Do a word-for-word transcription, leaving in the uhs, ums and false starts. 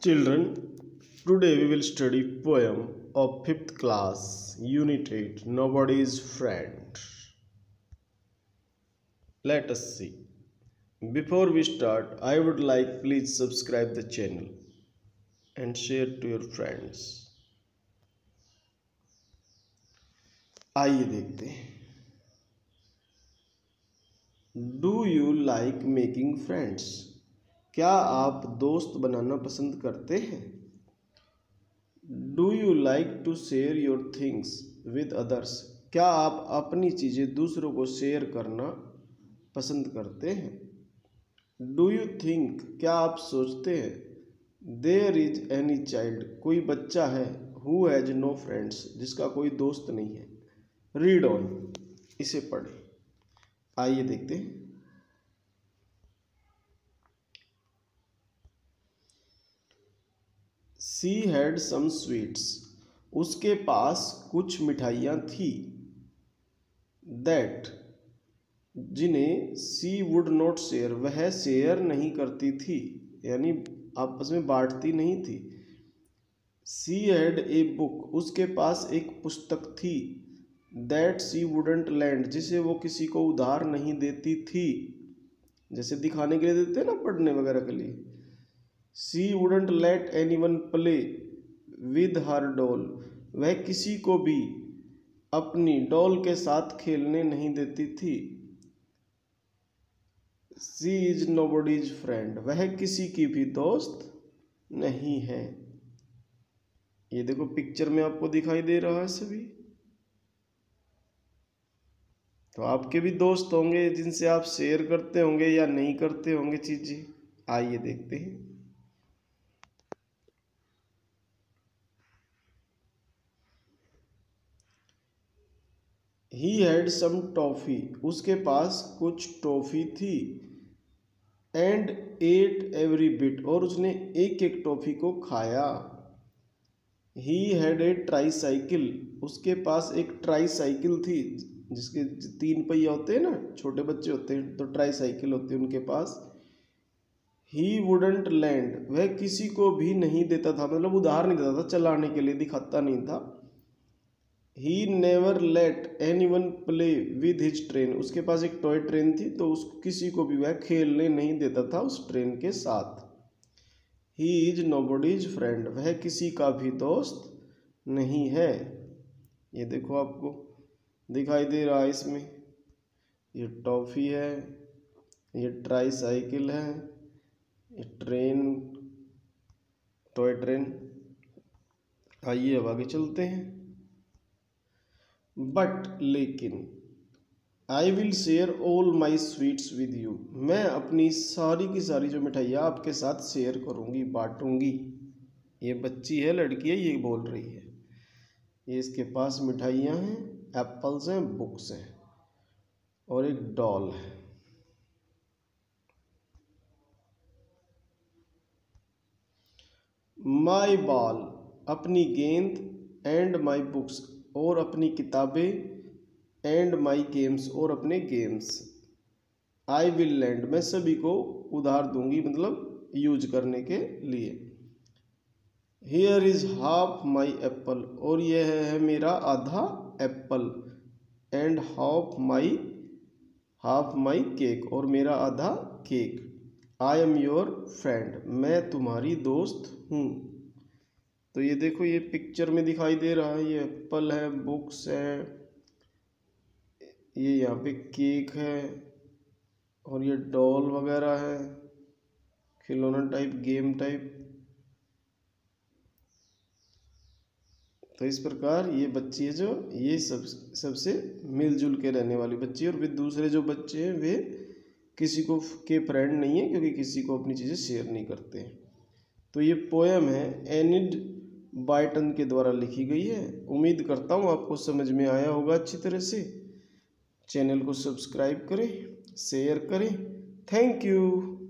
Children, today we will study poem of fifth class, Unit eight, Nobody's Friend. Let us see. Before we start, I would like please subscribe the channel and share to your friends. आइए देखते हैं. Do you like making friends? क्या आप दोस्त बनाना पसंद करते हैं? Do you like to share your things with others? क्या आप अपनी चीज़ें दूसरों को शेयर करना पसंद करते हैं? Do you think? क्या आप सोचते हैं? There is any child? कोई बच्चा है हु हैज नो फ्रेंड्स? जिसका कोई दोस्त नहीं है. Read on. इसे पढ़ें. आइए देखते हैं. She had some sweets. उसके पास कुछ मिठाइयाँ थी. That जिन्हें she would not share, वह शेयर नहीं करती थी, यानी आपस में बांटती नहीं थी. She had a book. उसके पास एक पुस्तक थी. That she wouldn't lend. जिसे वो किसी को उधार नहीं देती थी, जैसे दिखाने के लिए देते हैं ना, पढ़ने वगैरह के लिए. She wouldn't let anyone play with her doll. वह किसी को भी अपनी डॉल के साथ खेलने नहीं देती थी. She is nobody's friend. वह किसी की भी दोस्त नहीं है. ये देखो पिक्चर में आपको दिखाई दे रहा है सभी. तो आपके भी दोस्त होंगे जिनसे आप शेयर करते होंगे या नहीं करते होंगे चीजें. आइए देखते हैं. He had some toffee. उसके पास कुछ टॉफी थी. And ate every bit. और उसने एक एक टॉफी को खाया. He had a tricycle. उसके पास एक ट्राईसाइकिल थी, जिसके तीन पहिया होते हैं ना, छोटे बच्चे होते हैं तो ट्राईसाइकिल होते हैं उनके पास. He wouldn't lend. वह किसी को भी नहीं देता था, मतलब उधार नहीं देता था, चलाने के लिए दिखाता नहीं था. He never let anyone play with his train. उसके पास एक टॉय ट्रेन थी, तो उस किसी को भी वह खेलने नहीं देता था उस ट्रेन के साथ. He is nobody's friend. वह किसी का भी दोस्त नहीं है. ये देखो आपको दिखाई दे रहा है इसमें. ये टॉफी है, ये ट्राईसाइकिल है, ये ट्रेन, टॉय ट्रेन. आइए अब आगे चलते हैं. बट लेकिन I will share all my sweets with you. मैं अपनी सारी की सारी जो मिठाइयाँ आपके साथ शेयर करूँगी, बांटूंगी. ये बच्ची है, लड़की है, ये बोल रही है. ये इसके पास मिठाइयाँ हैं, एप्पल्स हैं, बुक्स हैं और एक डॉल है. माई बॉल, अपनी गेंद, एंड माई बुक्स, और अपनी किताबें, एंड माई गेम्स, और अपने गेम्स. आई विल लैंड, मैं सभी को उधार दूंगी, मतलब यूज करने के लिए. Here is half my apple, और यह है मेरा आधा apple. And half my half my cake, और मेरा आधा cake. I am your friend, मैं तुम्हारी दोस्त हूँ. तो ये देखो, ये पिक्चर में दिखाई दे रहा है. ये एप्पल है, बुक्स है, ये यहाँ पे केक है, और ये डॉल वगैरह है, खिलौना टाइप, गेम टाइप. तो इस प्रकार ये बच्ची है जो, ये सब सबसे मिलजुल के रहने वाली बच्ची है. और वे दूसरे जो बच्चे हैं वे किसी को के फ्रेंड नहीं है, क्योंकि किसी को अपनी चीज़ें शेयर नहीं करते हैं. तो ये पोएम है एनिड बायटन के द्वारा लिखी गई है. उम्मीद करता हूँ आपको समझ में आया होगा अच्छी तरह से. चैनल को सब्सक्राइब करें, शेयर करें. Thank you.